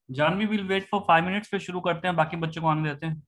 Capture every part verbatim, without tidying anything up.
Janvi will wait for five minutes, फिर शुरू करते हैं, बाकी बच्चों को आने देते हैं।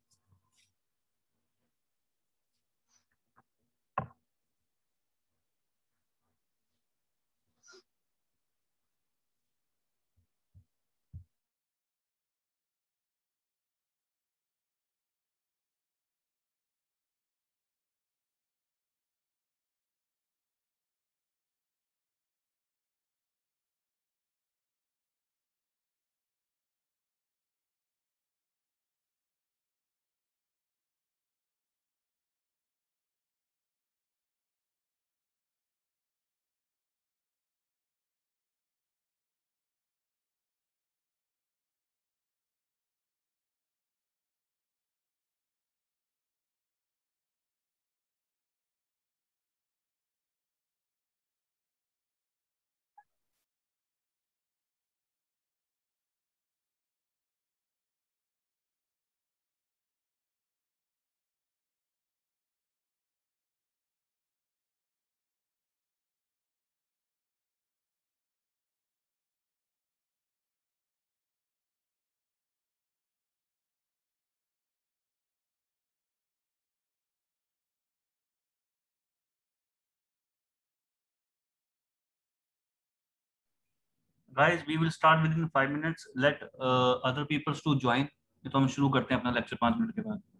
Guys we will start within five minutes, let other peoples to join. तो हम शुरू करते हैं अपना लेक्चर पाँच मिनट के बाद।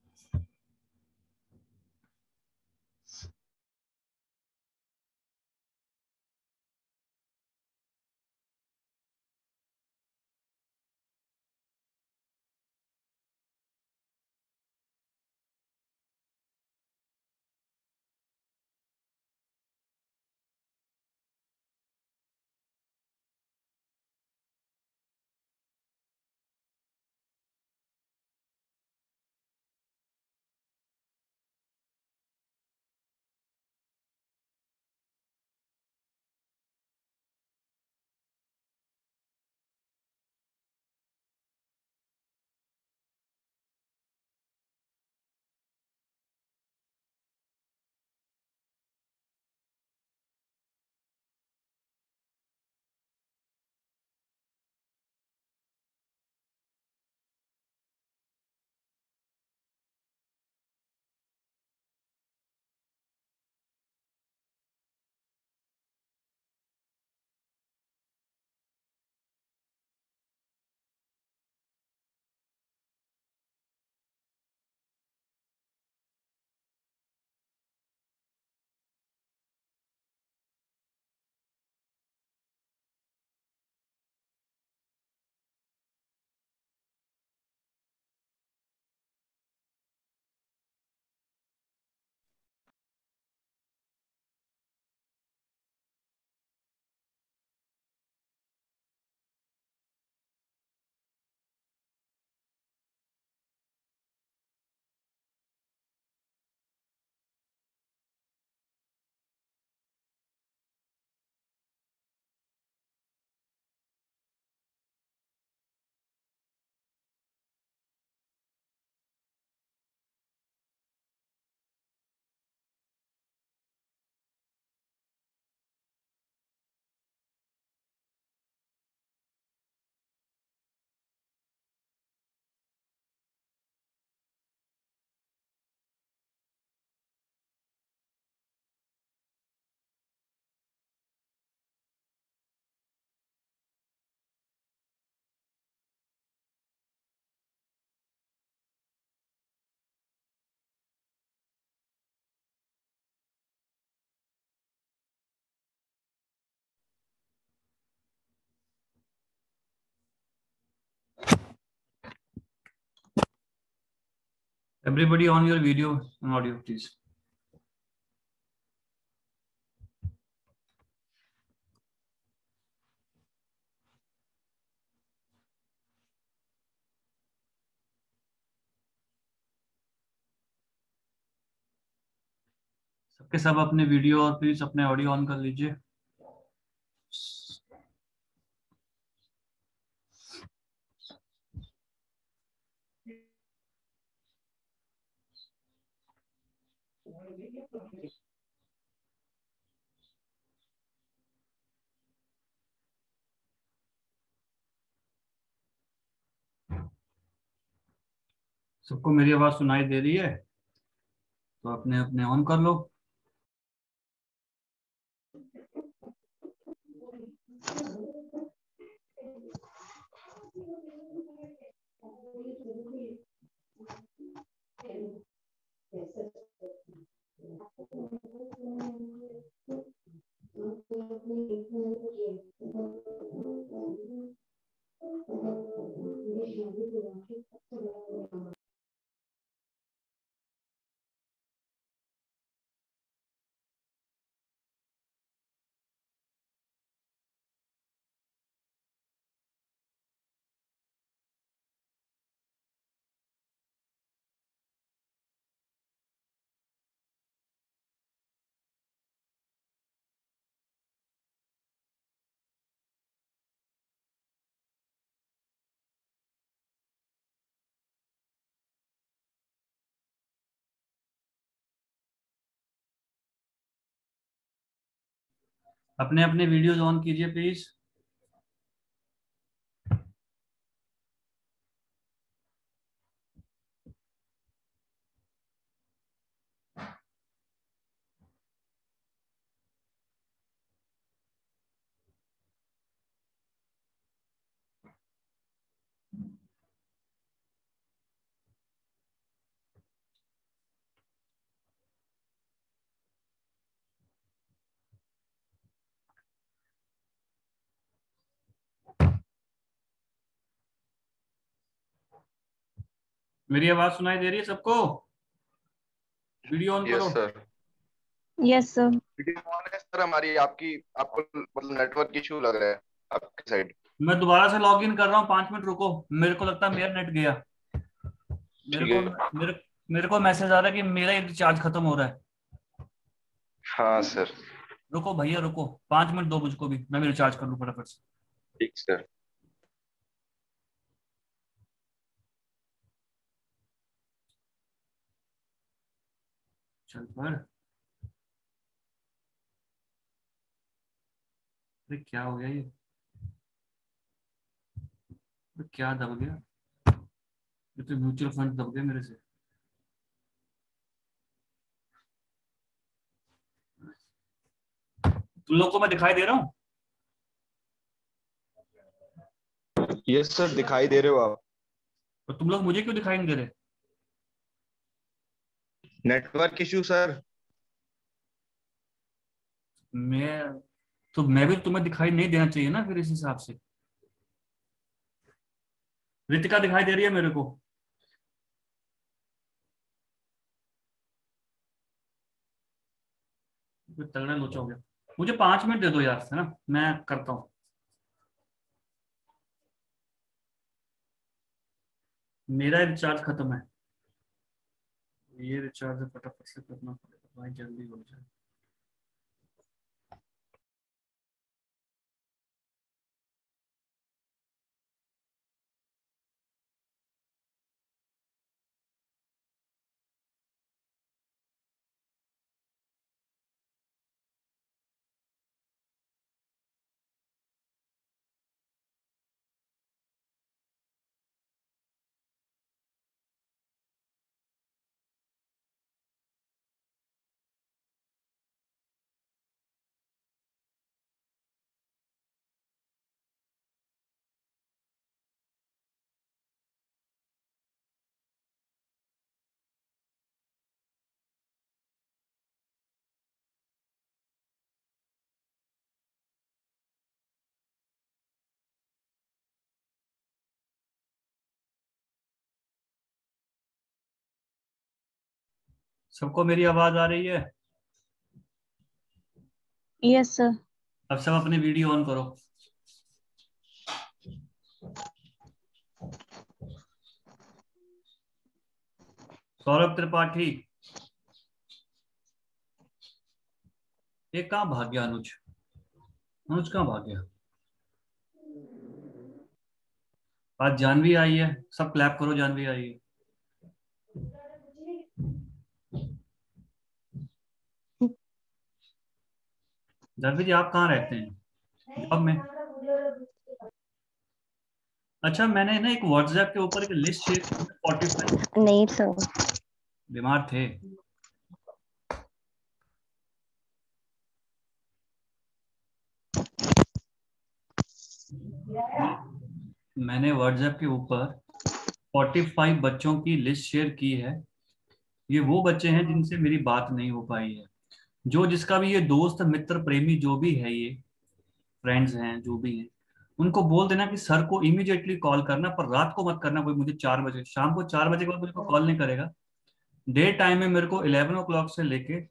Everybody on your video and audio please. सबके सब अपने वीडियो और प्लीज अपने ऑडियो ऑन कर लीजिए। सबको मेरी आवाज सुनाई दे रही है? तो अपने अपने ऑन कर लो। अपने अपने वीडियोस ऑन कीजिए प्लीज। मेरी आवाज सुनाई दे रही है सबको? वीडियो ऑन यस करो। Sir. Yes sir. Video on है सर हमारी। आपकी आपको मतलब नेटवर्क इशू लग रहा है आपकी साइड। मैं दोबारा से लॉग इन कर रहा हूँ, पांच मिनट रुको। मेरे को लगता है मेरा नेट गया। मेरे ठीक को है। मेरे मेरे को मैसेज आ रहा है कि मेरा ही रिचार्ज खत्म हो रहा है। हाँ सर। रुको भैया रुको, पांच मिनट दो मुझको भी, मैं भी रिचार्ज कर लूँ फटाफट से। ठीक सर। चल पर। अरे क्या हो गया ये? अरे क्या दब गया? ये तो म्यूचुअल फंड दब गया मेरे से। तुम लोग को मैं दिखाई दे रहा हूँ? यस सर, दिखाई दे रहे हो आप। और तुम लोग मुझे क्यों दिखाई नहीं दे रहे? Network issue sir. मैं तो मैं भी तुम्हें दिखाई नहीं देना चाहिए ना फिर इस हिसाब से। रितिका दिखाई दे रही है मेरे को। फिर तगड़ा लोचा हो गया। मुझे पांच मिनट दे दो यार, है ना, मैं करता हूँ। मेरा रिचार्ज खत्म है। ये रिचार्ज फटाफट से करना पड़ेगा भाई, जल्दी हो जाए। सबको मेरी आवाज आ रही है? Yes sir. अब सब अपने वीडियो ऑन करो। सौरभ त्रिपाठी। ये कहाँ भाग गया अनुज? अनुज कहाँ भाग गया? आज जानवी आई है, सब क्लैप करो, जानवी आई है। जानवी जी आप कहाँ रहते हैं? जॉब में? अच्छा, मैंने ना एक व्हाट्सएप के ऊपर एक लिस्ट शेयर की है, फोर्टी फाइव। नहीं सर। बीमार थे? मैंने व्हाट्सएप के ऊपर फोर्टी फाइव बच्चों की लिस्ट शेयर की है। ये वो बच्चे हैं जिनसे मेरी बात नहीं हो पाई है। जो जिसका भी ये दोस्त मित्र प्रेमी जो भी है, ये फ्रेंड्स हैं जो भी हैं, उनको बोल देना कि सर को इमीडिएटली कॉल करना, पर रात को मत करना। कोई मुझे चार बजे शाम को चार बजे के बाद मुझे को कॉल नहीं करेगा। डे टाइम में मेरे को इलेवन ओ क्लॉक से लेके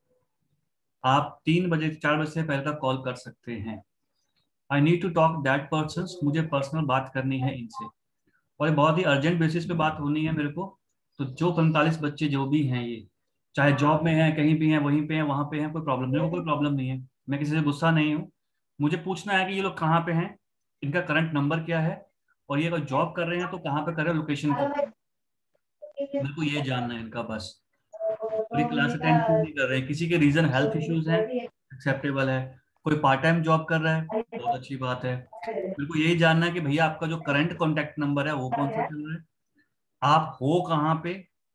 आप तीन बजे चार बजे से पहले तक कॉल कर सकते हैं। I need to talk that person, मुझे पर्सनल बात करनी है इनसे, और ये बहुत ही अर्जेंट बेसिस पे बात होनी है मेरे को। तो जो पैंतालीस बच्चे जो भी हैं, ये चाहे जॉब में हैं, कहीं भी हैं, वहीं पे हैं, वहां पे हैं, कोई प्रॉब्लम मेरे को कोई प्रॉब्लम नहीं है। मैं किसी से गुस्सा नहीं हूँ। मुझे पूछना है कि ये लोग कहाँ पे हैं, इनका करंट नंबर क्या है, और ये अगर जॉब कर रहे हैं तो कहाँ पे कर रहे हैं, लोकेशन क्या है। मेरे को ये जानना है इनका बस। और ये क्लास अटेंड क्यों नहीं कर रहे हैं, किसी के रीजन हेल्थ इश्यूज हैं, एक्सेप्टेबल है। कोई पार्ट टाइम जॉब कर रहा है, बहुत अच्छी बात है। मेरे को यही जानना है कि भैया आपका जो करंट कॉन्टैक्ट नंबर है वो कौन सा चल रहा है, आप हो कहाँ पे,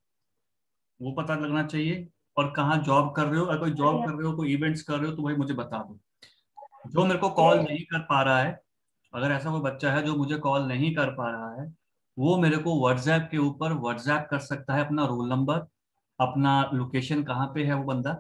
वो पता लगना चाहिए। और कहाँ जॉब कर रहे हो, अगर कोई जॉब कर रहे हो, कोई इवेंट्स कर रहे हो, तो भाई मुझे बता दो। जो मेरे को कॉल नहीं कर पा रहा है, अगर ऐसा कोई बच्चा है जो मुझे कॉल नहीं कर पा रहा है, वो मेरे को व्हाट्सएप के ऊपर व्हाट्सएप कर सकता है अपना रोल नंबर, अपना लोकेशन कहाँ पे है वो बंदा,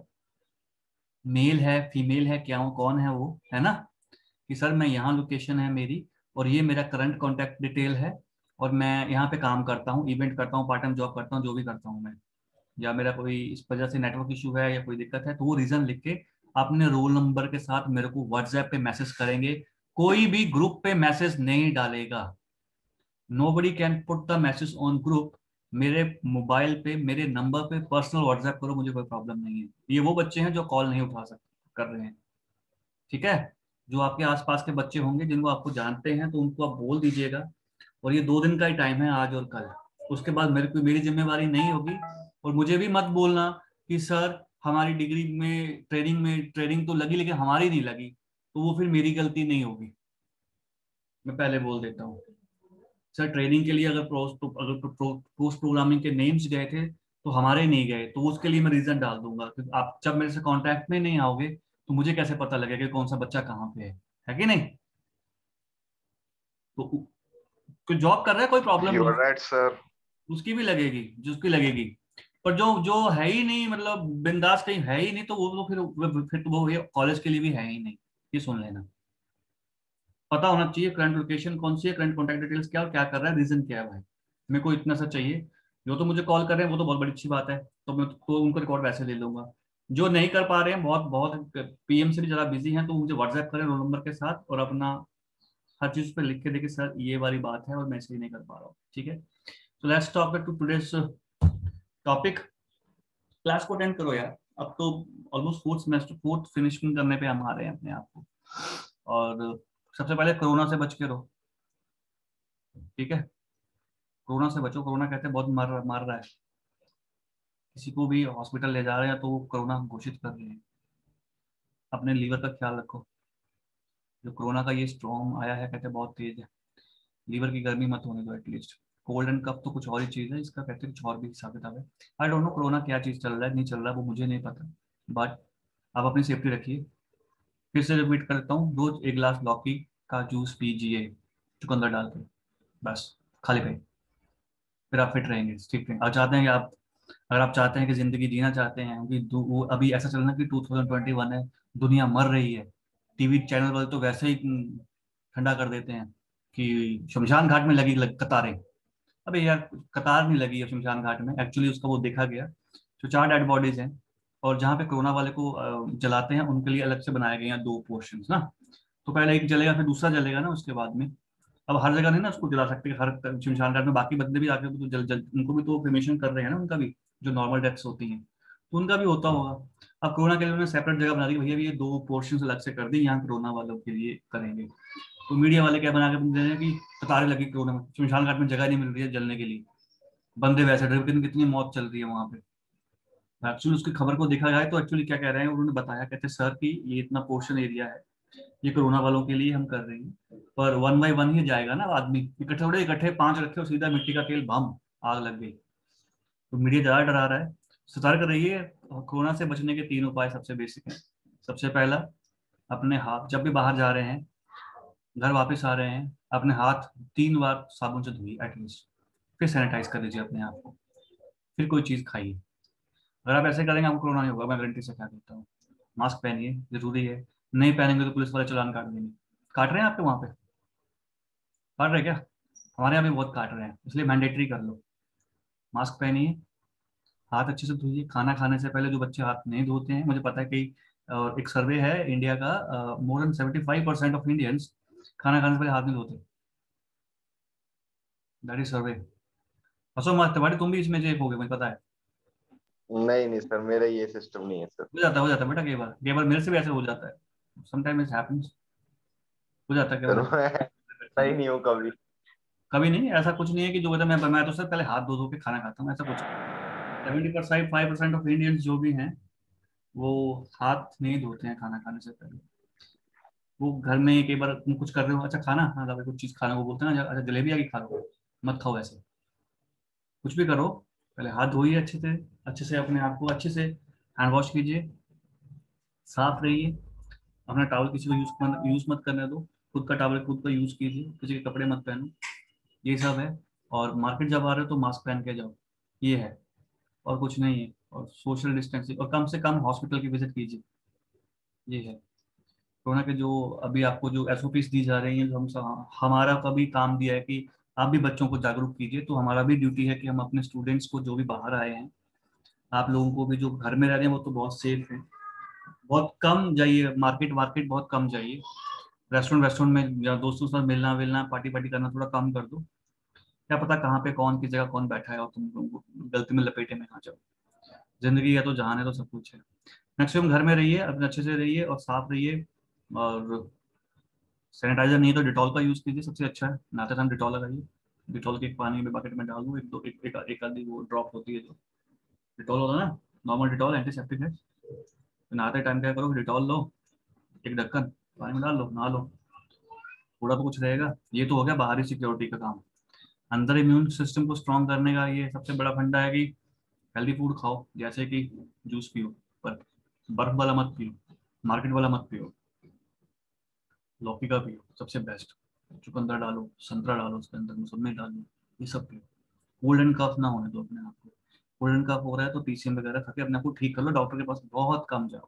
मेल है फीमेल है क्या, कौन है वो, है ना, कि सर मैं यहाँ लोकेशन है मेरी, और ये मेरा करंट कॉन्टैक्ट डिटेल है, और मैं यहाँ पे काम करता हूँ, इवेंट करता हूँ, पार्ट टाइम जॉब करता हूँ, जो भी करता हूँ मैं, या मेरा कोई इस वजह से नेटवर्क इशू है या कोई दिक्कत है, तो वो रीजन लिख के अपने रोल नंबर के साथ मेरे को व्हाट्सएप पे मैसेज करेंगे। कोई भी ग्रुप पे मैसेज नहीं डालेगा। Nobody can put the message on group. मेरे मोबाइल पे मेरे नंबर पे पर्सनल व्हाट्सएप करो, मुझे कोई प्रॉब्लम नहीं है। ये वो बच्चे हैं जो कॉल नहीं उठा सकते कर रहे हैं, ठीक है। जो आपके आसपास के बच्चे होंगे जिनको आपको जानते हैं, तो उनको आप बोल दीजिएगा। और ये दो दिन का ही टाइम है, आज और कल, उसके बाद मेरे को मेरी जिम्मेवारी नहीं होगी। और मुझे भी मत बोलना कि सर हमारी डिग्री में ट्रेनिंग में ट्रेनिंग तो लगी लेकिन हमारी नहीं लगी, तो वो फिर मेरी गलती नहीं होगी। मैं पहले बोल देता हूँ, सर ट्रेनिंग के लिए अगर पोस्ट अगर पोस्ट प्रोग्रामिंग के नेम्स गए थे तो हमारे नहीं गए, तो उसके लिए मैं रीजन डाल दूंगा। क्योंकि आप जब मेरे से कांटेक्ट में नहीं आओगे तो मुझे कैसे पता लगेगा कि कौन सा बच्चा कहाँ पे है है कि नहीं। तो कोई जॉब कर रहा है कोई प्रॉब्लम यू नहीं, आर राइट सर। उसकी भी लगेगी जिसकी लगेगी। पर जो जो है ही नहीं, मतलब बिंदास कहीं है ही नहीं, तो वो तो फिर फिर तो वो कॉलेज के लिए भी है ही नहीं। ये सुन लेना, पता होना चाहिए करंट लोकेशन कौन सी है, करंट कॉन्टैक्ट डिटेल्स क्या, और क्या कर रहा है, रीजन क्या है भाई। मेरे को इतना सा चाहिए। जो तो मुझे कॉल कर रहे हैं वो तो बहुत बड़ी अच्छी बात है, तो मैं तो उनको रिकॉर्ड वैसे ले लूंगा। जो नहीं कर पा रहे हैं, बहुत बहुत पीएम से भी ज़्यादा बिजी हैं, तो मुझे व्हाट्सएप करें रोल नंबर के साथ, और अपना हर चीज़ पे लिख के देखे सर ये वाली बात है और मैं इसलिए नहीं कर पा रहा हूँ, ठीक है। तो let's talk to today's topic. Class को अटेंड करो यार, अब तो almost fourth semester fourth finishing करने पे हम आ रहे हैं अपने आप को। और सबसे पहले कोरोना से बच के रहो, ठीक है। कोरोना से बचो, कोरोना कहते हैं बहुत मार मार रहा है। किसी को भी हॉस्पिटल ले जा रहे हैं तो वो कोरोना घोषित कर रहे हैं। अपने लीवर का ख्याल रखो। जो कोरोना का ये स्ट्रॉम आया है कहते हैं बहुत तेज है, लीवर की गर्मी मत होने दो एटलीस्ट। कोल्ड एंड कफ तो कुछ और ही चीज है, इसका कहते हैं कुछ और भी हिसाब किताब है। आई डोंट नो कोरोना क्या चीज चल रहा है नहीं चल रहा है, वो मुझे नहीं पता। बट आप अपनी सेफ्टी रखिए। फिर से रिपीट करता हूँ, रोज एक गिलास लौकी का जूस पीजिए चुकंदर डाल के, बस खाली पेट। फिर आप फिट रहेंगे, ठीक है। आप चाहते हैं कि आप अगर आप चाहते हैं कि जिंदगी जीना चाहते हैं, क्योंकि दु- वो अभी ऐसा चल रहा है कि टू थाउजेंड ट्वेंटी वन है, दुनिया मर रही है। टीवी चैनल वाले तो वैसे ही हम्म, ठंडा कर देते हैं कि शमशान घाट में लगी लग, कतारें। अबे यार, कतार नहीं लगी है शमशान घाट में, एक्चुअली उसका वो देखा गया। जो चार डेड बॉडीज हैं, और जहाँ पे कोरोना वाले को अ, जलाते हैं उनके लिए अलग से बनाए गए हैं दो पोर्शन ना। तो पहले एक जलेगा फिर दूसरा जलेगा ना उसके बाद में। अब हर जगह नहीं ना उसको जला सकते कि हर शमशान घाट में बाकी बंदे भी आके तो जल जल उनको भी तो क्रिमेशन कर रहे हैं ना, उनका भी जो नॉर्मल डेथ्स होती हैं, तो उनका भी होता होगा। अब कोरोना के लिए उन्होंने सेपरेट जगह बना दी, भैया ये दो पोर्शन अलग से कर दी, यहाँ कोरोना वालों के लिए करेंगे। तो मीडिया वाले क्या बना के दे रहे हैं कि कतारें लगी कोरोना में, शमशान घाट में जगह नहीं मिल रही है जलने के लिए, बंदे वैसे डर कितनी कितनी मौत चल रही है वहां पे। एक्चुअली उसकी खबर को देखा जाए तो एक्चुअली क्या कह रहे हैं, उन्होंने बताया कहते सर कि ये इतना पोर्शन एरिया है ये कोरोना वालों के लिए हम कर रहे हैं, पर वन बाई वन ही जाएगा ना आदमी, इकट्ठे थोड़े, इकट्ठे पांच रखे और सीधा मिट्टी का तेल बम आग लग गई। तो मीडिया ज्यादा डरा रहा है, सतर्क रहिए। कोरोना से बचने के तीन उपाय सबसे बेसिक हैं। सबसे पहला, अपने हाथ जब भी बाहर जा रहे हैं, घर वापस आ रहे हैं, अपने हाथ तीन बार साबुन से धोइए एटलीस्ट, फिर सैनिटाइज कर लीजिए अपने आप को, फिर कोई चीज़ खाइए। अगर आप ऐसे करेंगे आपको कोरोना नहीं होगा, मैं गारंटी से कह देता हूँ। मास्क पहनिए, जरूरी है, नहीं पहनेंगे तो पुलिस वाले चालान काट देंगे। काट रहे हैं आपके वहाँ पे? काट रहे हैं क्या? हमारे यहाँ भी बहुत काट रहे हैं, इसलिए मैंडेटरी कर लो। मास्क पहनिए, हाथ अच्छे से धोइए। खाना खाने से पहले जो बच्चे हाथ नहीं धोते हैं, मुझे पता है कि और एक सर्वे है इंडिया का, more than seventy five percent of Indians खाना खाने से पहले हाथ नहीं धोते। That is survey. हंसो मत तिवारी, तुम भी इसमें से एक हो गए, मुझे पता है। नहीं नहीं सर, मेरा ये सिस्टम नहीं है सर। हो जाता है, हो जाता है बेटा, कई बार कई बार मेरे से भी ऐसे हो जाता है। Sometime it happens. हो जाता है कई सर बार। मैं सही नहीं हूँ कभी। कभी नहीं, ऐसा कुछ नहीं है कि जो कहता है मैं मैं तो सर पहले हाथ धो धो के खाना खाता हूँ, ऐसा कुछ नहीं। Seventy percent five percent of Indians जो भी हैं, वो हाथ नहीं धोते हैं खाना खाने से पहले। वो घर में कई बार तुम कुछ कर रहे हो, अच्छा खाना, हाँ लाओ कुछ चीज खाने को बोलते हैं ना, अच्छा जलेबी आ गई खा लो, मत खाओ ऐसे। कुछ भी करो, पहले हाथ धोइए अच्छे से, अच्छे से अपने आप को अच्छे से हैंड वॉश कीजिए, साफ रहिए। अपना टॉवल किसी को यूज मत यूज मत करने दो, खुद का टॉवल खुद का यूज कीजिए, किसी के कपड़े मत पहनो। ये सब है। और मार्केट जब आ रहे हो तो मास्क पहन के जाओ, ये है, और कुछ नहीं है। और सोशल डिस्टेंसिंग, और कम से कम हॉस्पिटल की विजिट कीजिए, ये है। कोरोना के जो अभी आपको जो एसओपीज दी जा रही हैं, जो हम हमारा कभी काम दिया है कि आप भी बच्चों को जागरूक कीजिए, तो हमारा भी ड्यूटी है कि हम अपने स्टूडेंट्स को जो भी बाहर आए हैं, आप लोगों को भी जो घर में रह रहे हैं वो तो बहुत सेफ है। बहुत कम जाइए मार्केट, मार्केट बहुत कम जाइए। रेस्टोरेंट रेस्टोरेंट में या दोस्तों के साथ मिलना विलना पार्टी पार्टी करना थोड़ा कम कर दो। क्या पता कहाँ पे कौन किस जगह कौन बैठा है और तुम लोगों को गलती में लपेटे में आ जाओ। जिंदगी है तो जहान है तो सब कुछ है। मैक्सिमम घर में रहिए, अपने अच्छे से रहिए और साफ रहिए। और सैनिटाइजर नहीं है तो डिटॉल का यूज कीजिए, सबसे अच्छा है। नहाते टाइम डिटॉल लगाइए, डिटॉल के एक पानी में बकेट में डाल दो, एक दो एक एक, एक आधी वो ड्रॉप होती है जो डिटॉल होता है ना, नॉर्मल डिटॉल एंटीसेप्टिक है। तो नहाते टाइम क्या करो, डिटॉल लो, एक ढक्कन पानी में डाल लो, नहा लो, थोड़ा तो कुछ रहेगा। ये तो हो गया बाहरी सिक्योरिटी का काम। अंदर इम्यून सिस्टम को स्ट्रॉन्ग करने का ये सबसे बड़ा फंडा है कि हेल्दी फूड खाओ, जैसे कि जूस पियो, पर बर्फ वाला मत पियो, मार्केट वाला मत पियो, लौकी का पियो सबसे बेस्ट। चुकंदर डालो, संतरा डालो उसके अंदर, मौसमी डालो, ये सब पियो। कोल्ड एंड कफ ना होने दो अपने आप को। कोल्ड एंड कफ हो रहा है तो पीसीएम वगैरह खा के अपने आप को ठीक कर लो, डॉक्टर के पास बहुत कम जाओ।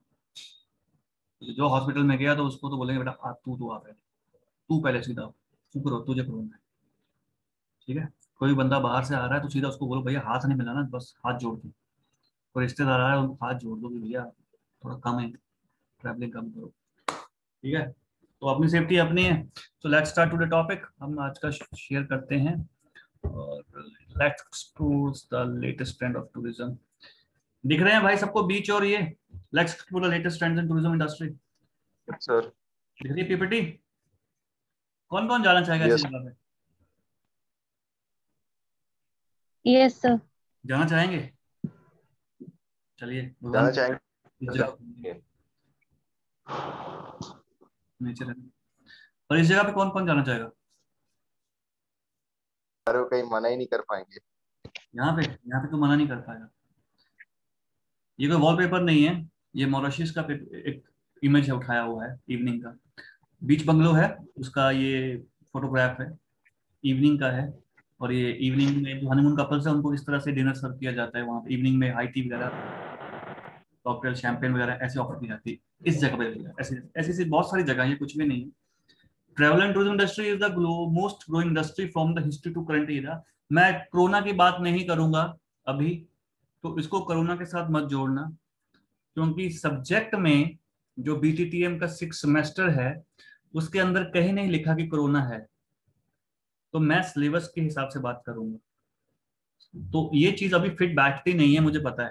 जो हॉस्पिटल में गया तो उसको तो बोलेंगे बेटा आ, तू तो आ पहले, तू पहले सीधा तू करो, तुझे कोरोना है। ठीक है, कोई बंदा बाहर से आ रहा है तो सीधा उसको बोलो भैया हाथ नहीं मिलाना, बस हाथ जोड़ दो। कोई रिश्तेदार आ रहा है उनको हाथ जोड़ दो कि भैया थोड़ा कम है, ट्रैवलिंग कम करो। ठीक है, तो अपनी सेफ्टी अपनी है। तो let's start to the topic, हम आज का शेयर करते हैं। और let's explore the latest trend of tourism. दिख रहे हैं भाई सबको बीच और ये? Let's explore the latest trends in tourism industry. Sir दिख रही है पीपीटी? कौन कौन जाना चाहेगा ऐसी यस, जगह पे? Yes sir. जाना चाहेंगे? चलिए जाना भगवान इस जगह चाहेंगे। नेचर है। और इस जगह पे कौन कौन जाना चाहेगा? सारे कहीं मना ही नहीं कर पाएंगे। यहाँ पे, यहाँ पे तो मना नहीं कर पाएगा। ये कोई वॉलपेपर नहीं है, ये मॉरिशस का पेप- एक इमेज है, उठाया हुआ है इवनिंग का। बीच बंगलो है, उसका ये फोटोग्राफ है, इवनिंग का है। और ये इवनिंग में जो हनीमून कपल्स है उनको इस तरह से डिनर सर्व किया जाता है वहाँ पे इवनिंग में, हाई टी वगैरह, कॉकटेल शैंपेन वगैरह ऐसे ऑफर की जाती है इस जगह पे भैया। ऐसी ऐसी ऐसी बहुत सारी जगह है, ये कुछ भी नहीं है। Travel and tourism industry is the most growing industry from the history to current era. मैं कोरोना की बात नहीं करूंगा अभी, तो इसको कोरोना के साथ मत जोड़ना, क्योंकि सब्जेक्ट में जो बीटीटीएम का सिक्स सेमेस्टर है उसके अंदर कहीं नहीं लिखा कि कोरोना है। तो मैं सिलेबस के हिसाब से बात करूंगा, तो ये चीज अभी फिट बैठती नहीं है, मुझे पता है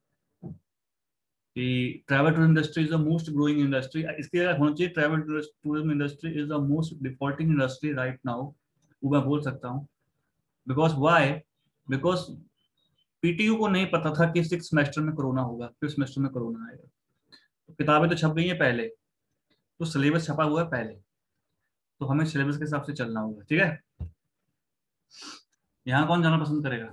कि travel tourism industry is the most growing industry. इसके अगर होना चाहिए travel tourism industry is the most defaulting industry right now, वो मैं बोल सकता हूँ। Because why? बिकॉज पीटीयू को नहीं पता था कि सिक्स सेमेस्टर में कोरोना होगा, फिफ्थ सेमेस्टर में कोरोना आएगा। तो किताबें तो छप गई हैं पहले, तो सिलेबस छपा हुआ है पहले, तो हमें सिलेबस के हिसाब से चलना होगा, ठीक है। यहाँ कौन जाना पसंद करेगा?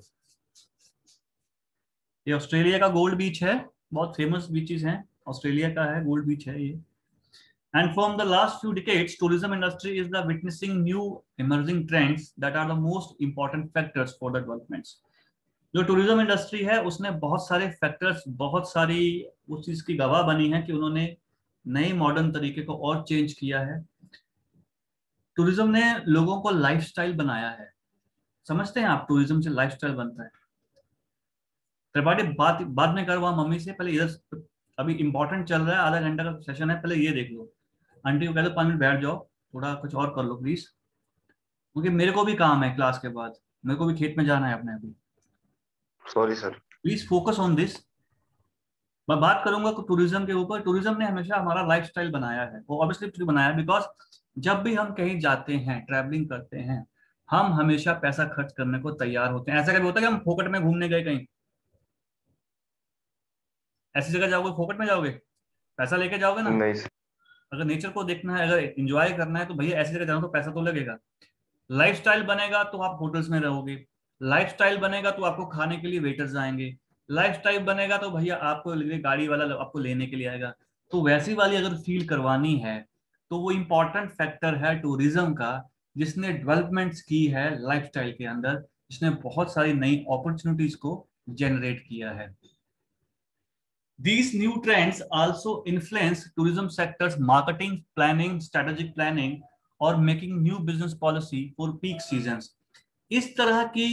ये ऑस्ट्रेलिया का गोल्ड बीच है, बहुत फेमस बीचेस हैं, ऑस्ट्रेलिया का है, गोल्ड बीच है ये। And from the last few decades, tourism industry is the witnessing new emerging trends that are the most important factors for the developments. जो टूरिज्म इंडस्ट्री है उसने बहुत सारे फैक्टर्स, बहुत सारी उस चीज की गवाह बनी है कि उन्होंने नए मॉडर्न तरीके को और चेंज किया है। टूरिज्म ने लोगों को लाइफस्टाइल बनाया है। समझते हैं आप, टूरिज्म से लाइफस्टाइल बनता है। त्रिपाठी बात बाद में करो वहां मम्मी से, पहले इधर अभी इंपॉर्टेंट चल रहा है, आधा घंटा का सेशन है, पहले ये देख लो। आंटी को कह दो पाँच मिनट बैठ जाओ, थोड़ा कुछ और कर लो प्लीज, क्योंकि मेरे को भी काम है क्लास के बाद, मेरे को भी खेत में जाना है अपने अभी। Sorry sir. Please focus on this. मैं बात करूंगा टूरिज्म के ऊपर। टूरिज्म ने हमेशा हमारा लाइफस्टाइल बनाया है, वो ऑब्वियसली बनाया है बिकॉज जब भी हम कहीं जाते हैं, ट्रैवलिंग करते हैं, हम हमेशा पैसा खर्च करने को तैयार होते हैं। ऐसा कभी होता है कि हम फोकट में घूमने गए कहीं? ऐसी जगह जाओगे फोकट में जाओगे? पैसा लेके जाओगे ना। नहीं सर। अगर नेचर को देखना है, अगर एंजॉय करना है, तो भैया ऐसी जगह जाना तो पैसा तो लगेगा। लाइफस्टाइल बनेगा तो आप होटल्स में रहोगे, लाइफस्टाइल बनेगा तो आपको खाने के लिए वेटर्स आएंगे, लाइफस्टाइल बनेगा तो भैया आपको गाड़ी वाला आपको लेने के लिए आएगा। तो वैसी वाली अगर फील करवानी है तो वो इंपॉर्टेंट फैक्टर है टूरिज्म का, जिसने डेवलपमेंट्स की है लाइफस्टाइल के अंदर, जिसने बहुत सारी नई अपॉर्चुनिटीज को जनरेट किया है। These new trends also influence tourism sector's marketing, planning, strategic planning, और making new business policy for peak seasons. इस तरह की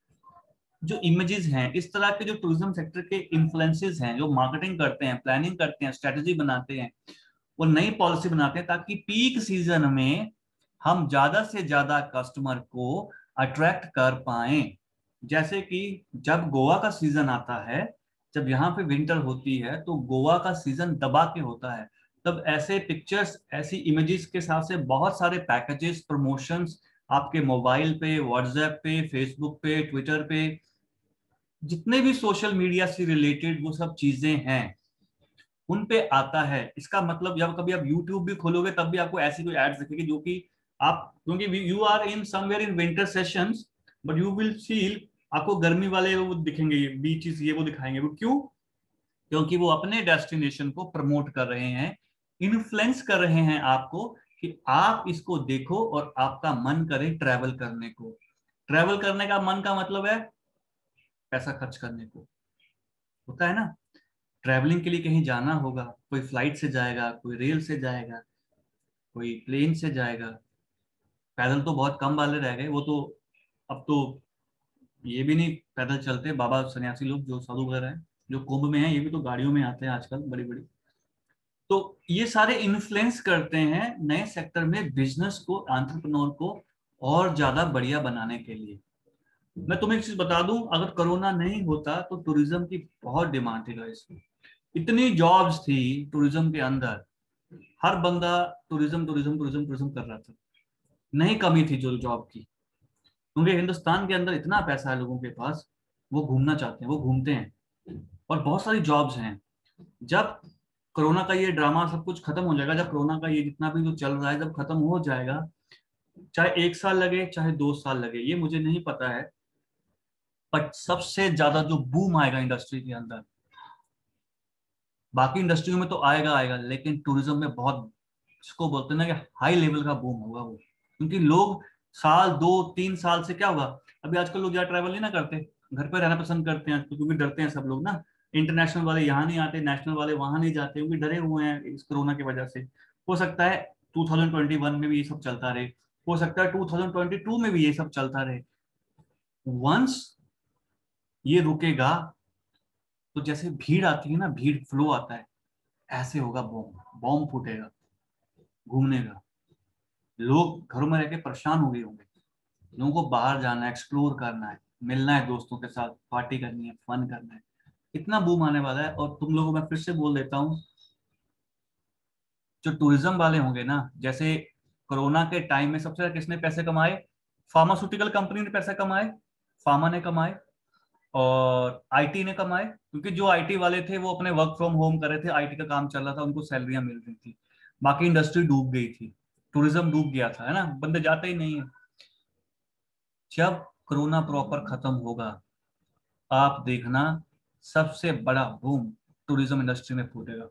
जो इमेजेस हैं, इस तरह के जो टूरिज्म सेक्टर के इन्फ्लुएंसेस हैं, जो मार्केटिंग करते हैं, प्लानिंग करते हैं, स्ट्रेटेजी बनाते हैं, वो नई पॉलिसी बनाते हैं ताकि पीक सीजन में हम ज्यादा से ज्यादा कस्टमर को अट्रैक्ट कर पाए। जैसे कि जब गोवा का सीजन आता है, जब यहाँ पे विंटर होती है, तो गोवा का सीजन दबा के होता है, तब ऐसे पिक्चर्स, ऐसी इमेजेस के साथ से बहुत सारे पैकेजेस, प्रमोशंस आपके मोबाइल पे, व्हाट्सएप पे, फेसबुक पे, ट्विटर पे, जितने भी सोशल मीडिया से रिलेटेड वो सब चीजें हैं, उन पे आता है। इसका मतलब जब कभी आप यूट्यूब भी खोलोगे तब भी आपको ऐसी कोई एड्स दिखेगी जो कि आप, क्योंकि you are in somewhere in winter sessions, but you will feel, आपको गर्मी वाले वो दिखेंगे, बीचेस ये वो दिखाएंगे। वो क्यों? क्योंकि वो अपने डेस्टिनेशन को प्रमोट कर रहे हैं, इन्फ्लुएंस कर रहे हैं आपको कि आप इसको देखो और आपका मन करे ट्रैवल करने को। ट्रैवल करने का मन का मतलब है पैसा खर्च करने को, होता है ना। ट्रैवलिंग के लिए कहीं जाना होगा, कोई फ्लाइट से जाएगा, कोई रेल से जाएगा, कोई प्लेन से जाएगा। पैदल तो बहुत कम वाले रह गए, वो तो अब तो ये भी नहीं पैदल चलते। बाबा सन्यासी लोग जो साधु वगैरह हैं, जो कुंभ में हैं, ये भी तो गाड़ियों में आते हैं आजकल, बड़ी बड़ी। तो ये सारे इन्फ्लुएंस करते हैं नए सेक्टर में बिजनेस को, एंटरप्रेन्योर को और ज्यादा बढ़िया बनाने के लिए। मैं तुम्हें एक चीज बता दूं, अगर कोरोना नहीं होता तो टूरिज्म की बहुत डिमांड थी गाइस। इतनी जॉब्स थी टूरिज्म के अंदर, हर बंदा टूरिज्म टूरिज्म टूरिज्म टूरिज्म कर रहा था, नहीं कमी थी जो जॉब की। क्योंकि हिंदुस्तान के अंदर इतना पैसा है लोगों के पास, वो घूमना चाहते हैं, वो घूमते हैं, और बहुत सारी जॉब्स हैं। जब कोरोना का ये ड्रामा सब कुछ खत्म हो जाएगा, जब कोरोना का ये जितना भी जो चल रहा है जब खत्म हो जाएगा, चाहे एक साल लगे चाहे दो साल लगे, ये मुझे नहीं पता है, बट सबसे ज्यादा जो बूम आएगा इंडस्ट्री के अंदर, बाकी इंडस्ट्रियों में तो आएगा आएगा, लेकिन टूरिज्म में बहुत, इसको बोलते हैं ना कि हाई लेवल का बूम होगा वो। क्योंकि लोग साल दो तीन साल से क्या होगा, अभी आजकल लोग ज्यादा ट्रैवल नहीं ना करते, घर पे रहना पसंद करते हैं, क्योंकि डरते हैं सब लोग ना। इंटरनेशनल वाले यहाँ नहीं आते, नेशनल वाले वहां नहीं जाते, क्योंकि डरे हुए हैं इस कोरोना की वजह से। हो सकता है टू थाउजेंड ट्वेंटी वन में भी ये सब चलता रहे, हो सकता है टू थाउजेंड ट्वेंटी टू में भी ये सब चलता रहे। वंस ये रुकेगा तो जैसे भीड़ आती है ना, भीड़ फ्लो आता है, ऐसे होगा, बॉम्ब बॉम्ब फूटेगा घूमने का। लोग घरों में रह के परेशान हो गए होंगे, लोगों को बाहर जाना है, एक्सप्लोर करना है, मिलना है दोस्तों के साथ, पार्टी करनी है, फन करना है, इतना बूम आने वाला है। और तुम लोगों को मैं फिर से बोल देता हूँ, जो टूरिज्म वाले होंगे ना, जैसे कोरोना के टाइम में सबसे ज्यादा किसने पैसे कमाए? फार्मास्यूटिकल कंपनी ने पैसे कमाए, फार्मा ने कमाए, और आईटी ने कमाए। क्योंकि जो आईटी वाले थे वो अपने वर्क फ्रॉम होम कर रहे थे, आईटी का काम चल रहा था, उनको सैलरियां मिल रही थी। बाकी इंडस्ट्री डूब गई थी, टूरिज्म डूब गया था, है ना, बंदे जाते ही नहीं है। जब कोरोना प्रॉपर खत्म होगा, आप देखना सबसे बड़ा बूम टूरिज्म इंडस्ट्री में फूटेगा।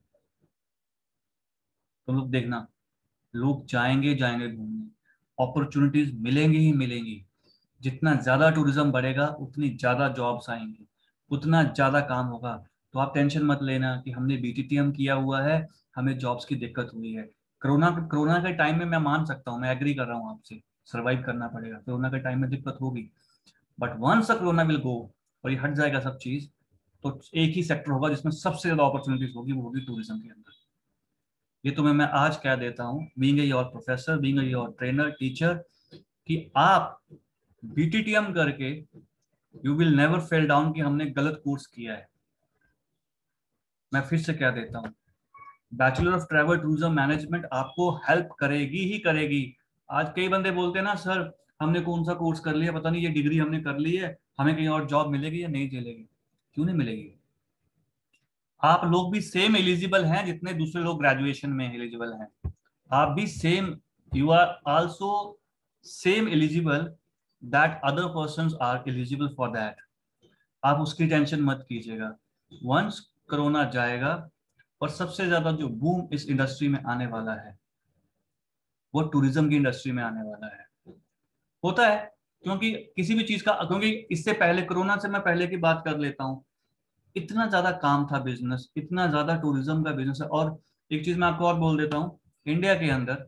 तो लोग देखना, लोग जाएंगे जाएंगे घूमने, अपॉर्चुनिटीज मिलेंगी ही मिलेंगी। जितना ज्यादा टूरिज्म बढ़ेगा उतनी ज्यादा जॉब्स आएंगी, उतना ज्यादा काम होगा। तो आप टेंशन मत लेना कि हमने बीटीटीएम किया हुआ है, हमें जॉब्स की दिक्कत हुई है। कोरोना कोरोना के टाइम में मैं मान सकता हूँ, मैं एग्री कर रहा हूँ आपसे, सरवाइव करना पड़ेगा, कोरोना के टाइम में दिक्कत होगी। But once corona will go और ये हट जाएगा सब चीज, तो एक ही सेक्टर होगा जिसमें सबसे ज्यादा अपॉर्चुनिटीज होगी, वो होगी टूरिज्म के अंदर। ये तुम्हें मैं आज कह देता हूँ, being your professor, being your trainer teacher, कि आप बीटीटीएम करके you will never fail down कि हमने गलत कोर्स किया है। मैं फिर से कह देता हूँ, bachelor of travel tourism management आपको हेल्प करेगी ही करेगी। आज कई बंदे बोलते हैं ना, सर हमने कौन सा कोर्स कर लिया, पता नहीं ये डिग्री हमने कर ली है, हमें कहीं और जॉब मिलेगी या नहीं मिलेगी। क्यों नहीं मिलेगी? आप लोग भी सेम एलिजिबल हैं जितने दूसरे लोग ग्रेजुएशन में एलिजिबल हैं। आप भी same, you are also same eligible that other persons are eligible for that. आप उसकी टेंशन मत कीजिएगा। वंस कोरोना जाएगा और सबसे ज्यादा जो बूम इस इंडस्ट्री में आने वाला है वो टूरिज्म की इंडस्ट्री में आने वाला है। होता है, क्योंकि किसी भी चीज का, क्योंकि इससे पहले, कोरोना से मैं पहले की बात कर लेता हूँ, इतना ज्यादा काम था, बिजनेस इतना ज्यादा टूरिज्म का बिजनेस है। और एक चीज मैं आपको और बोल देता हूँ, इंडिया के अंदर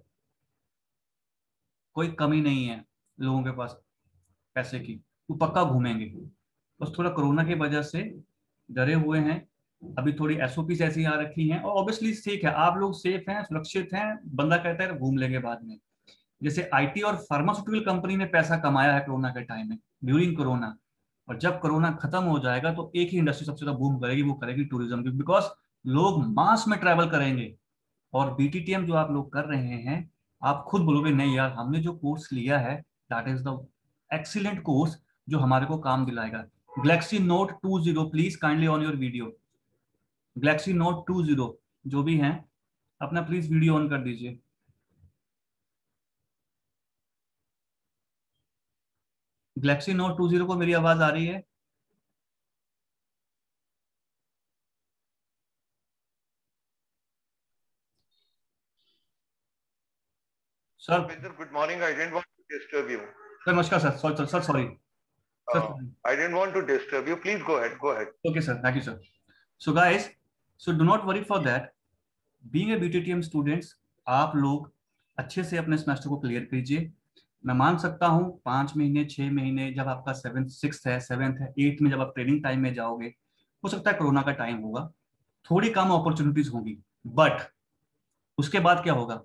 कोई कमी नहीं है लोगों के पास पैसे की, वो पक्का घूमेंगे। बस थोड़ा कोरोना की वजह से डरे हुए हैं। अभी थोड़ी एसओपीज ऐसी आ रखी हैं, और ऑब्वियसली ठीक है, आप लोग सेफ हैं, सुरक्षित हैं, बंदा कहता है घूम लेंगे बाद में। जैसे आईटी और फार्मास्यूटिकल कंपनी ने पैसा कमाया है कोरोना के टाइम में, ड्यूरिंग कोरोना, और जब कोरोना खत्म हो जाएगा तो एक ही इंडस्ट्री सबसे ज्यादा बूम करेगी, वो करेगी टूरिज्म की, बिकॉज लोग मास में ट्रैवल करेंगे। और बीटीटीएम जो आप लोग कर रहे हैं, आप खुद बोलोगे नहीं यार, हमने जो कोर्स लिया है that is the excellent course जो हमारे को काम दिलाएगा। Galaxy Note two zero, please kindly on your video. Galaxy Note two zero जो भी हैं, अपना प्लीज वीडियो ऑन कर दीजिए। गैलेक्सी नोट टू जीरो को मेरी आवाज आ रही है? Sir, Bhupender, good morning. I didn't want to disturb you. Sir नमस्कार sir, sorry sir, sorry Uh, sir. I didn't want to disturb you. Please go ahead. Go ahead. Okay sir, thank you sir. So guys, so do not worry for that, being a BTTM students, आप लोग अच्छे से अपने semester को clear कीजिए। मैं मान सकता हूँ पांच महीने छह महीने जब आपका सेवेंथ सिक्स है, सेवेंथ है, एट्थ में जब आप ट्रेनिंग टाइम में जाओगे, हो सकता है कोरोना का टाइम होगा, थोड़ी कम अपॉर्चुनिटीज होंगी, बट उसके बाद क्या होगा?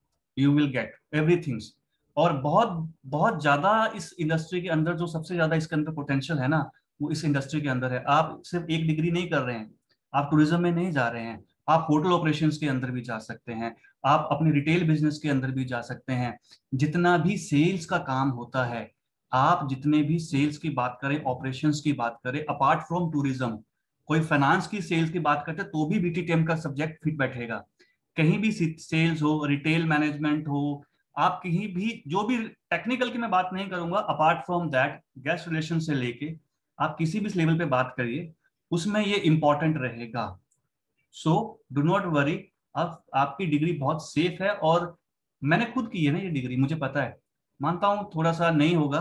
You will get everything. और बहुत बहुत ज्यादा इस इंडस्ट्री के अंदर, जो सबसे ज्यादा इसके अंदर पोटेंशियल है ना, वो इस इंडस्ट्री के अंदर है। आप सिर्फ एक डिग्री नहीं कर रहे हैं, आप टूरिज्म में नहीं जा रहे हैं, आप होटल ऑपरेशंस के अंदर भी जा सकते हैं, आप अपने रिटेल बिजनेस के अंदर भी जा सकते हैं। जितना भी सेल्स का काम होता है, आप जितने भी सेल्स की बात करें, ऑपरेशंस की बात करें, अपार्ट फ्रॉम टूरिज्म, कोई फाइनेंस की सेल्स की बात करते तो भी बीटीटीएम का सब्जेक्ट फिट बैठेगा। कहीं भी सेल्स हो, रिटेल मैनेजमेंट हो, आप कहीं भी, जो भी टेक्निकल की मैं बात नहीं करूंगा, apart from that, guest relation से लेके आप किसी भी लेवल पे बात करिए, उसमें ये इंपॉर्टेंट रहेगा। सो डू नॉट वरी, अब आपकी डिग्री बहुत सेफ है, और मैंने खुद की है ना ये डिग्री, मुझे पता है। मानता हूँ थोड़ा सा नहीं होगा,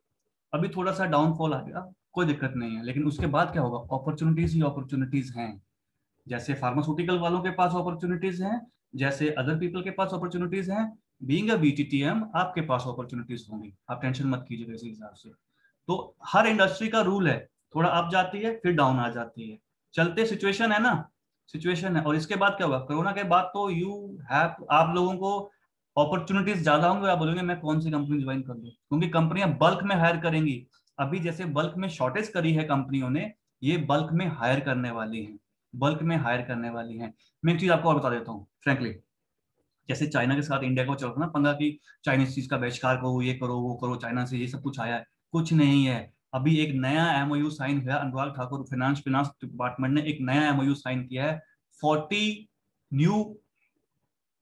अभी थोड़ा सा डाउनफॉल आ गया, कोई दिक्कत नहीं है, लेकिन उसके बाद क्या होगा? अपॉर्चुनिटीज ही अपॉर्चुनिटीज हैं। जैसे फार्मास्यूटिकल वालों के पास अपॉर्चुनिटीज हैं, जैसे अदर पीपल के पास अपॉर्चुनिटीज हैं, बीइंग अ बीटीटीएम आपके पास अपॉर्चुनिटीज होंगी, आप टेंशन मत कीजिएगा इसी हिसाब से। तो हर इंडस्ट्री का रूल है, थोड़ा अप जाती है फिर डाउन आ जाती है, चलते सिचुएशन है ना, सिचुएशन है। और इसके बाद क्या हुआ? कोरोना के बाद तो यू हैव, आप लोगों को अपॉर्चुनिटीज ज्यादा होंगे, आप बोलेंगे मैं कौन सी कंपनी ज्वाइन कर लूं, क्योंकि कंपनियां बल्क में हायर करेंगी। अभी जैसे बल्क में शॉर्टेज करी है कंपनियों ने, ये बल्क में हायर करने वाली हैं, बल्क में हायर करने वाली हैं। मैं एक चीज आपको और बता देता हूँ फ्रैंकली, जैसे चाइना के साथ इंडिया को चल रहा ना पंगा, की चाइनीज चीज का बहिष्कार करो, ये करो वो करो, चाइना से ये सब कुछ आया है, कुछ नहीं है। अभी एक नया एमओयू साइन हुआ, Anurag Thakur finance finance department ने एक नया एमओयू साइन किया है, फोर्टी न्यू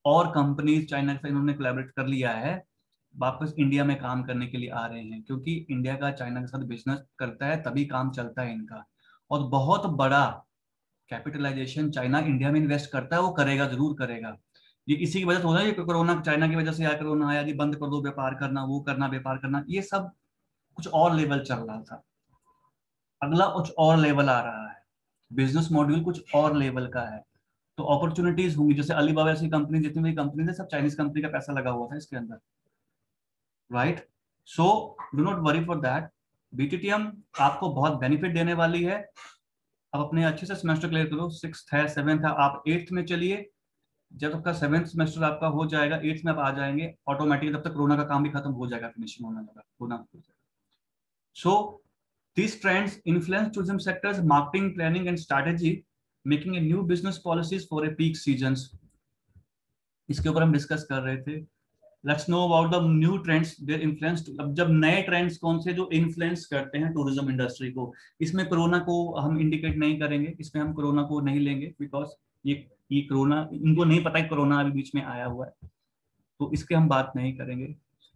और कंपनीज चाइना के साथ इन्होंने कोलैबोरेट कर लिया है, वापस इंडिया में काम करने के लिए आ रहे हैं, क्योंकि इंडिया का चाइना के साथ बिजनेस करता है तभी काम चलता है इनका। और बहुत बड़ा कैपिटलाइजेशन चाइना इंडिया में इन्वेस्ट करता है, वो करेगा, जरूर करेगा। ये इसी की वजह से हो रहा है, ये कोरोना चाइना की वजह से आया, कोरोना आया जी बंद कर दो व्यापार करना, वो करना, व्यापार करना, ये सब कुछ और लेवल चल रहा था। अगला कुछ और लेवल आ रहा है, बिजनेस मॉड्यूल कुछ और लेवल का है। तो अपॉर्चुनिटीज होंगी, जैसे अलीबाबा ऐसी कंपनी, जितनी भी कंपनी है सब चाइनीज कंपनी का पैसा लगा हुआ था इसके अंदर, right. So do not worry for that. BTTM आपको बहुत बेनिफिट देने वाली है। अब अपने अच्छे से सेमेस्टर क्लियर करो, सिक्स है, सेवेंथ है, आप एट्थ में चलिए। जब आपका सेवेंथ सेमेस्टर आपका हो जाएगा, एट्थ में आप आ जाएंगे ऑटोमेटिकली, तब तक कोरोना का काम भी खत्म हो जाएगा, फिनिशिंग होने लगा होना। सो these trends influence tourism sector's marketing, planning, and strategy, making a new business policies for a peak seasons. इसके ऊपर हम डिस्कस कर रहे थे। Let's know about the new trends there influence. अब जब नए ट्रेंड्स कौन से जो इन्फ्लुएंस करते हैं टूरिज्म इंडस्ट्री को, इसमें कोरोना को हम इंडिकेट नहीं करेंगे, इसमें हम कोरोना को नहीं लेंगे, बिकॉज ये ये कोरोना, इनको नहीं पता है कोरोना अभी बीच में आया हुआ है, तो इसके हम बात नहीं करेंगे।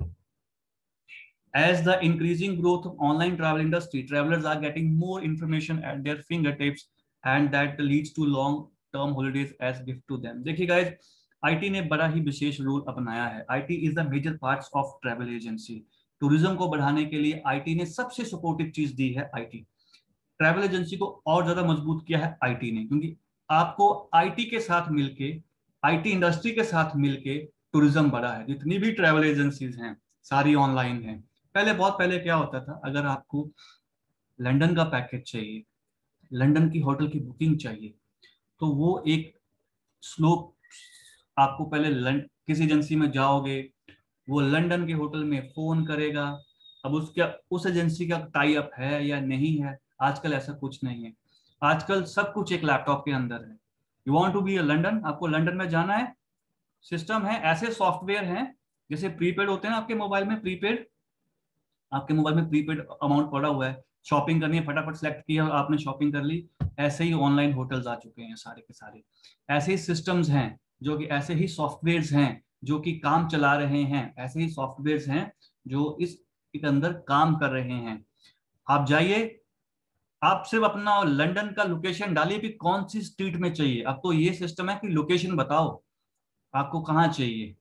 As the increasing growth of online travel industry, travelers are getting more information at their fingertips, and that leads to long-term holidays as gift to them. देखिए guys, आईटी ने बड़ा ही विशेष रोल अपनाया है। IT is the major parts of travel agency. Tourism को बढ़ाने के लिए आईटी ने सबसे सपोर्टिव चीज दी है। आईटी ट्रैवल एजेंसी को और ज्यादा मजबूत किया है आईटी ने, क्योंकि आपको आईटी के साथ मिलके, आईटी इंडस्ट्री के साथ मिलके टूरिज्म बढ़ा है। जितनी भी ट्रैवल एजेंसीज हैं सारी ऑनलाइन हैं। पहले बहुत पहले क्या होता था, अगर आपको लंदन का पैकेज चाहिए, लंदन की होटल की बुकिंग चाहिए, तो वो एक स्लो, आपको पहले किसी एजेंसी में जाओगे, वो लंदन के होटल में फोन करेगा। अब उसका उस एजेंसी का टाई अप है या नहीं है, आजकल ऐसा कुछ नहीं है। आजकल सब कुछ एक लैपटॉप के अंदर है। You want to be a London, आपको लंदन में जाना है, सिस्टम है, ऐसे सॉफ्टवेयर हैं जैसे प्रीपेड होते हैं ना आपके मोबाइल में, प्रीपेड, आपके मोबाइल में प्रीपेड अमाउंट पड़ा हुआ है, शॉपिंग करनी है, फटाफट सेलेक्ट किया और आपने शॉपिंग कर ली। ऐसे ही ऑनलाइन होटल्स आ चुके हैं सारे के सारे। ऐसे ही सिस्टम्स हैं जो कि, ऐसे ही सॉफ्टवेयर्स हैं जो कि काम चला रहे हैं, ऐसे ही सॉफ्टवेयर्स हैं जो इस के अंदर काम कर रहे हैं। आप जाइए, आप सिर्फ अपना लंदन का लोकेशन डालिए कि कौन सी स्ट्रीट में चाहिए। अब तो ये सिस्टम है कि लोकेशन बताओ आपको कहाँ चाहिए।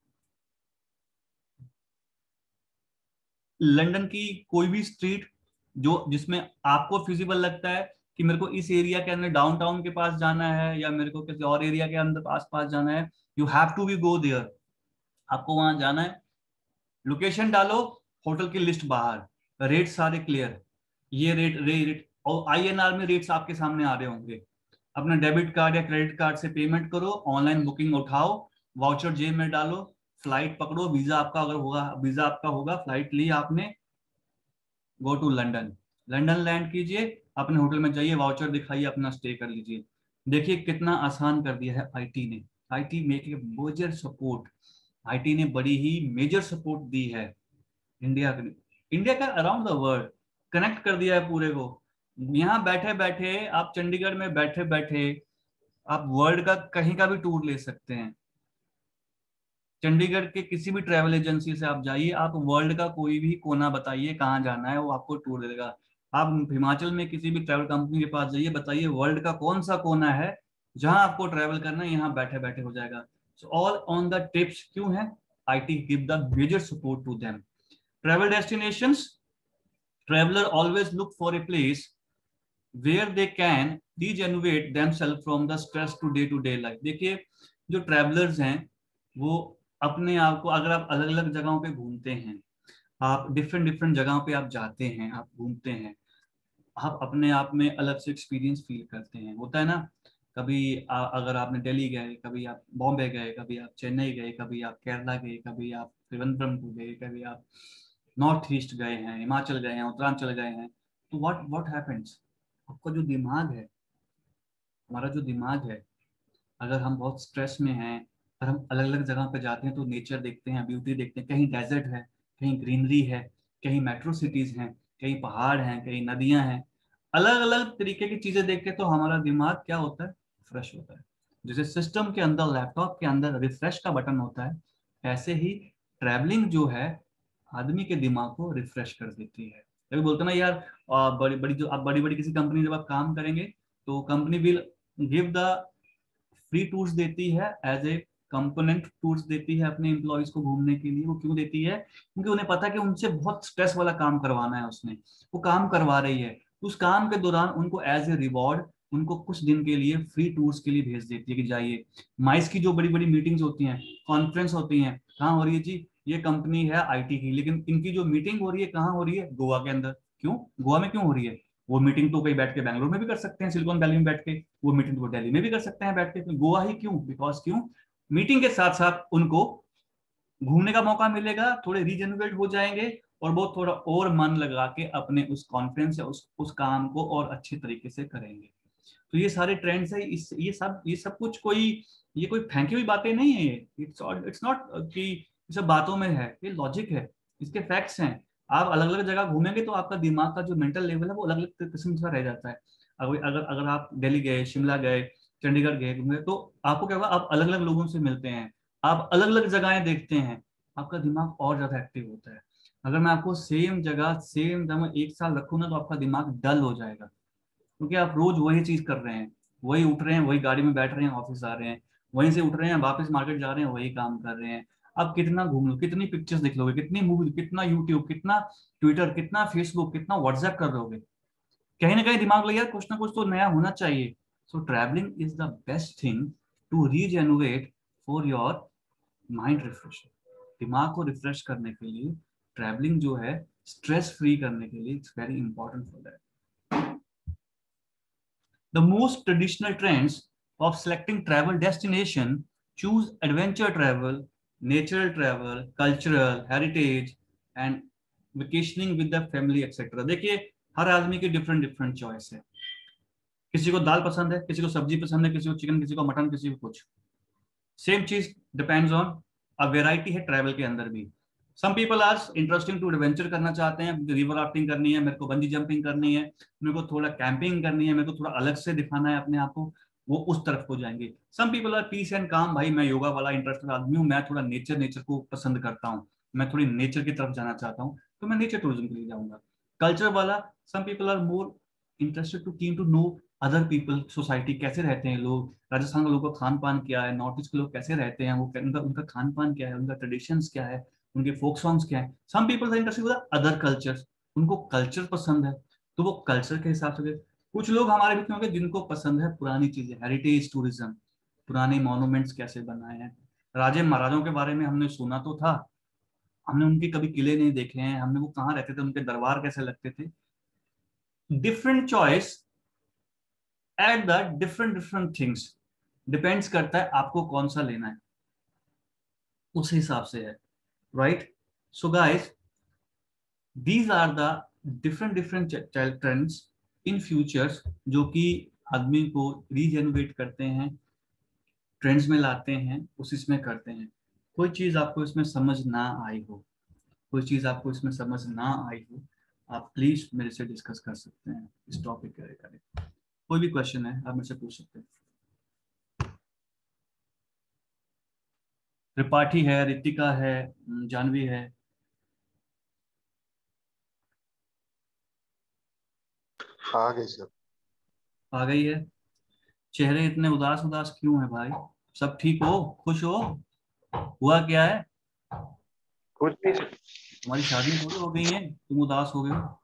लंदन की कोई भी स्ट्रीट जो जिसमें आपको फिजिबल लगता है कि मेरे को इस एरिया के अंदर डाउनटाउन के पास जाना है या मेरे को किसी और एरिया के अंदर आस पास जाना है, you have to be go there. आपको वहां जाना है, लोकेशन डालो, होटल की लिस्ट बाहर, रेट सारे क्लियर, ये रेट रे रेट और आईएनआर में रेट्स आपके सामने आ रहे होंगे। अपना डेबिट कार्ड या क्रेडिट कार्ड से पेमेंट करो, ऑनलाइन बुकिंग उठाओ, वाउचर जेब में डालो, फ्लाइट पकड़ो, वीजा आपका अगर होगा, वीजा आपका होगा, फ्लाइट ली आपने, go to London, London land कीजिए, अपने होटल में जाइए, वाउचर दिखाइए, अपना स्टे कर लीजिए। देखिए कितना आसान कर दिया है आईटी ने। IT make a major support, IT ने बड़ी ही मेजर सपोर्ट दी है इंडिया के, इंडिया का अराउंड द वर्ल्ड कनेक्ट कर दिया है पूरे को। यहाँ बैठे बैठे आप, चंडीगढ़ में बैठे बैठे आप वर्ल्ड का कहीं का भी टूर ले सकते हैं। चंडीगढ़ के किसी भी ट्रैवल एजेंसी से आप जाइए, आप वर्ल्ड का कोई भी कोना बताइए कहाँ जाना है, वो आपको टूर दे देगा। आप हिमाचल में किसी भी ट्रैवल कंपनी के पास जाइए, बताइए वर्ल्ड का कौन सा कोना है जहां आपको ट्रैवल करना है, यहाँ बैठे बैठे हो जाएगा। So all on the tips क्यों है, IT give the major support to them. Travel destinations, traveler always look for a place where they can degenerate themselves from the stress to day to day life। देखिए जो travellers हैं वो अपने आप को, अगर आप अलग अलग जगहों पे घूमते हैं, आप डिफरेंट डिफरेंट जगहों पे आप जाते हैं, आप घूमते हैं, आप अपने आप में अलग से एक्सपीरियंस फील करते हैं। होता है ना, कभी आ, अगर आपने दिल्ली गए, कभी आप बॉम्बे गए, कभी आप चेन्नई गए, कभी आप केरला गए, कभी आप त्रिवेंद्रम गए, कभी आप नॉर्थ ईस्ट गए हैं, हिमाचल गए हैं, उत्तरांचल गए हैं, तो व्हाट व्हाट हैपेंस, आपका जो दिमाग है, हमारा जो दिमाग है, अगर हम बहुत स्ट्रेस में हैं और हम अलग अलग जगह पे जाते हैं तो नेचर देखते हैं, ब्यूटी देखते हैं, कहीं डेजर्ट है, कहीं ग्रीनरी है, कहीं मेट्रो सिटीज हैं, कहीं पहाड़ हैं, कहीं नदियां हैं, अलग अलग तरीके की चीजें देख के तो हमारा दिमाग क्या होता है, फ्रेश होता है। जैसे सिस्टम के अंदर, लैपटॉप के अंदर रिफ्रेश का बटन होता है, ऐसे ही ट्रैवलिंग जो है आदमी के दिमाग को रिफ्रेश कर देती है। कभी बोलते ना यार, आ, बड़ी बड़ी जो आप बड़ी बड़ी किसी कंपनी जब आप काम करेंगे तो company will give the free tours देती है, एज ए कंपोनेंट टूर्स देती है अपने एम्प्लॉयज को घूमने के लिए। वो क्यों देती है? क्योंकि उन्हें पता है कि उनसे बहुत स्ट्रेस वाला काम करवाना है, उसने वो काम करवा रही है, उस काम के दौरान उनको एज ए रिवॉर्ड उनको कुछ दिन के लिए फ्री टूर्स के लिए भेज देती है कि जाइए। माइस की जो बड़ी बड़ी मीटिंग्स होती हैं, कॉन्फ्रेंस होती हैं, कहाँ हो रही है जी? ये कंपनी है आईटी की, लेकिन इनकी जो मीटिंग हो रही है कहाँ हो रही है? गोवा के अंदर। क्यों गोवा में क्यों हो रही है? वो मीटिंग तो कहीं बैठ के बैंगलोर में भी कर सकते हैं, सिलिकॉन वैली में बैठ के, वो मीटिंग तो दिल्ली में भी कर सकते हैं बैठ के, तो गोवा ही क्यों? बिकॉज क्यों? मीटिंग के साथ साथ उनको घूमने का मौका मिलेगा, थोड़े रीजनरेट हो जाएंगे और वो थोड़ा और मन लगा के अपने उस कॉन्फ्रेंस या उस उस काम को और अच्छे तरीके से करेंगे। तो ये सारे ट्रेंड्स है, इस ये सब ये सब कुछ कोई ये कोई फेंकी हुई बातें नहीं है। ये इट्स इट्स नॉट कि ये सब बातों में है, ये लॉजिक है, इसके फैक्ट्स हैं। आप अलग अलग जगह घूमेंगे तो आपका दिमाग का जो मेंटल लेवल है वो अलग अलग किस्म का रह जाता है। अगर अगर अगर आप दिल्ली गए, शिमला गए, चंडीगढ़ गए घूमे, तो आपको क्या होगा? आप अलग अलग लोगों से मिलते हैं, आप अलग अलग जगहें देखते हैं, आपका दिमाग और ज्यादा एक्टिव होता है। अगर मैं आपको सेम जगह सेम जगह एक साल रखूँ ना, तो आपका दिमाग डल हो जाएगा, क्योंकि आप रोज वही चीज कर रहे हैं, वही उठ रहे हैं, वही गाड़ी में बैठ रहे हैं, ऑफिस आ रहे हैं, वहीं से उठ रहे हैं, वापस मार्केट जा रहे हैं, वही काम कर रहे हैं। आप कितना घूम लो, कितनी पिक्चर्स देख लोगे, कितनी मूवी, कितना यूट्यूब, कितना ट्विटर, कितना फेसबुक, कितना व्हाट्सएप कर लोगे? कहीं ना कहीं दिमाग लगे यार कुछ ना कुछ तो नया होना चाहिए। So travelling is the best thing to rejuvenate for your mind refresh. दिमाग को रिफ्रेश करने के लिए ट्रैवलिंग जो है, स्ट्रेस फ्री करने के लिए, it's very important for that. The most traditional trends of selecting travel destination choose adventure travel, natural travel, cultural, heritage, and vacationing with the family, et cetera. देखिए, हर आदमी की डिफरेंट डिफरेंट चॉइस है। किसी को दाल पसंद है, किसी को सब्जी पसंद है, किसी को चिकन, किसी को मटन, किसी को कुछ। सेम चीज डिपेंड्स ऑन अ वेराइटी है ट्रैवल के अंदर भी। Some people are interesting to adventure करना चाहते हैं, रिवर राफ्टिंग करनी है, मेरे को बंजी जंपिंग करनी है, मेरे को थोड़ा कैंपिंग करनी है, मेरे को थोड़ा अलग से दिखाना है अपने आप को, वो उस तरफ को जाएंगे। Some people are peace and calm, भाई मैं योगा वाला इंटरेस्टेड आदमी हूँ, मैं थोड़ा नेचर नेचर को पसंद करता हूँ, मैं थोड़ी नेचर की तरफ जाना चाहता हूँ, तो मैं नेचर टूरिज्म के लिए जाऊंगा। कल्चर वाला, some people are more interested to keen to know other people, society कैसे रहते हैं लोग, राजस्थान के लोगों का खान पान क्या है, नॉर्थ ईस्ट के लोग कैसे रहते हैं, वो उनका उनका खान पान क्या है, उनका ट्रेडिशंस क्या है, उनके फोक सॉन्ग्स क्या है। Some people are interested with other cultures, उनको कल्चर पसंद है, तो वो कल्चर के हिसाब से। कुछ लोग हमारे बीच में होंगे जिनको पसंद है पुरानी चीजें, हेरिटेज टूरिज्म, पुराने मॉन्यूमेंट्स कैसे बनाए हैं, राजे महाराजों के बारे में हमने सुना तो था, हमने उनके कभी किले नहीं देखे हैं, हमने वो कहाँ रहते थे, उनके दरबार कैसे लगते थे। Different choice at the different different things, depends करता है आपको कौन सा लेना है, उस हिसाब से है, right? So guys, these are the different different trends in futures जो कि आदमी को रीजेनरेट करते हैं, ट्रेंड्स में लाते हैं, उस इसमें करते हैं। कोई चीज आपको इसमें समझ ना आई हो, कोई चीज आपको इसमें समझ ना आई हो, आप प्लीज मेरे से डिस्कस कर सकते हैं इस टॉपिक के रिगार्डिंग। कोई भी क्वेश्चन है आप मेरे से पूछ सकते हैं। त्रिपाठी है, रितिका है, जानवी है। आ गई सर। आ गई है। चेहरे इतने उदास उदास क्यों है भाई? सब ठीक हो, खुश हो? हुआ क्या है? कुछ नहीं। तुम्हारी शादी थोड़ी हो गई है, तुम उदास हो गए हो।